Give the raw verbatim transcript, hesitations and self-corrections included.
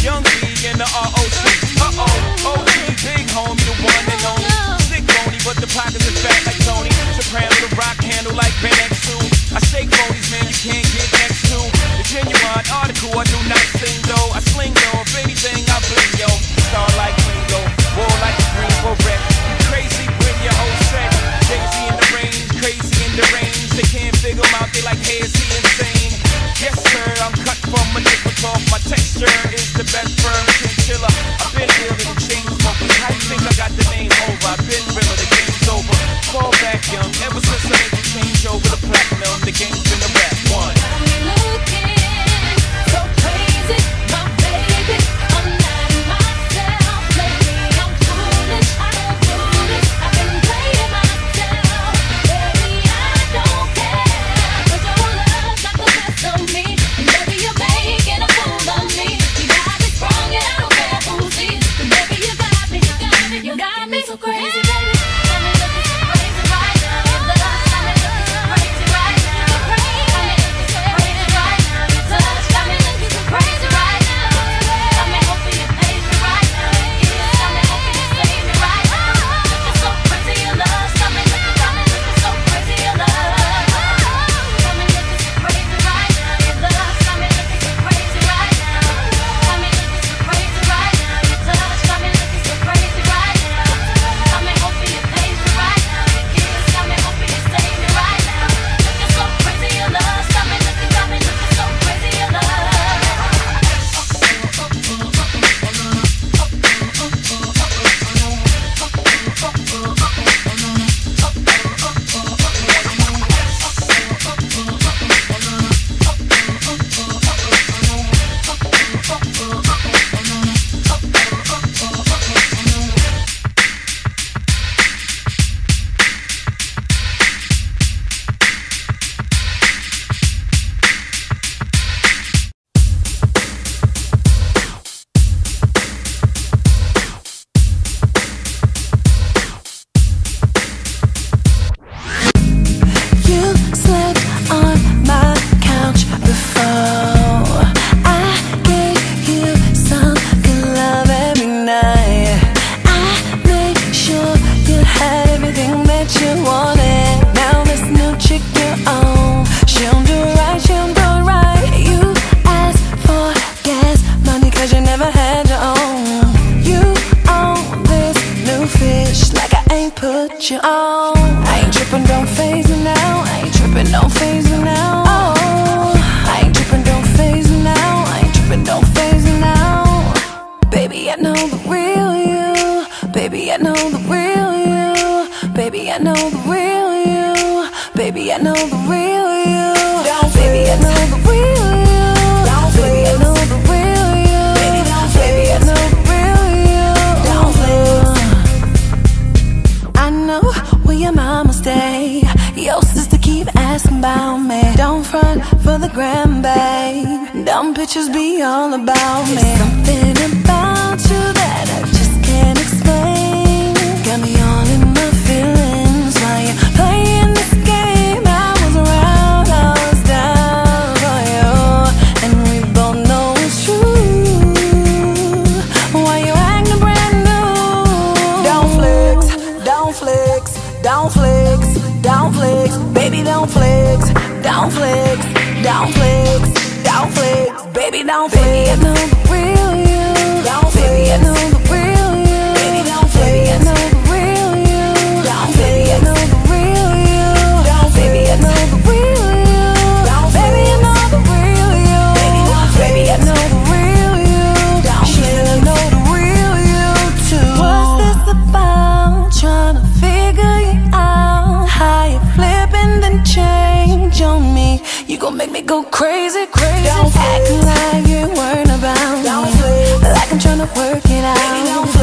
Young B and the R O C. Uh-oh, O G, big homie, the one and only. Sick bony, but the pockets are fat like Tony. Soprano, the rock handle like Ben X two. I shake bonies, man, you can't get next to. The genuine article, I do not sing though. I sling though, if anything, I bling yo. Star like Ringo, war like a green beret. You crazy, bring your whole set. Jay-Z in the range, crazy in the range. They can't figure him out, they like, hey, is he insane? Yes, sir, I'm cut from a nickel cloth. My texture is the best firm chinchilla. I've been here in the chain smokers. How you think I got the name over? I've been realer, the game's over. Fall back young, ever since I made the change over the platinum, the game's been a rap one. Looking so crazy, my baby. I'm not myself lately. I'm foolish, I don't do this. I've been playing myself, baby. I don't care, but your love's not the best of me, and baby you're making a fool of me. You got me sprung and I don't care who sees. And baby you got me, you got me, you got me so crazy, baby. Got me looking so crazy right now. Your love got me looking so crazy right now. So crazy, got me looking so crazy right now. Your touch got me looking so crazy right now. Got me hoping you page me right now. Yeah, got me hoping you save me right now. Looking so crazy, your love got me looking, got me looking so crazy, your love got me looking so crazy right now. Your love got me looking so crazy right now. Got me looking so crazy right now. Your touch got me looking so crazy right now. Got me hoping you page me right now. Your kiss got me hoping you save me right now. Looking so crazy, your love got me looking, got me looking so crazy, your love. You slept on my couch before. I gave you some good love every night. I made sure you had everything that you wanted. Now this new chick you're on, she don't do it right, she don't do it right. You asked for gas money cause you never had your own. You own this new fish like I ain't put you on. I ain't trippin', don't faze me now. I ain't trippin', don't faze me now. Oh, I ain't trippin', don't faze me now. I ain't trippin', don't faze me now. Baby, I know the real you. Baby, I know the real you. Baby, I know the real you. Baby, I know the real you. Baby, I know the real you. Baby, I know the real you. Baby, I know the real you. I know where your mama stay. Your sister keep asking about me. Don't front for the gram, babe. Dumb pictures be all about me. There's something about you that I just can't explain. Got me all in my feelings while you're playing this game. I was around, I was down for you, and we both know it's true. Why you acting brand new? Don't flex, don't flex, don't flex, don't flex, baby, don't flex, don't flex, don't flex, don't flex, baby, don't flex. Baby, I know the real you. Baby, I know the real you. Baby, don't flex. Baby, I know the real you. Baby, I know the real you. Baby, I know the real you. Baby, I know the real you. Baby, I know the real you. Shit, I know the real you too. What's this about? Trying to figure you out. How you flipping then change on me. You gon' make me go crazy, crazy. Acting like you weren't about me, like I'm tryna work it out.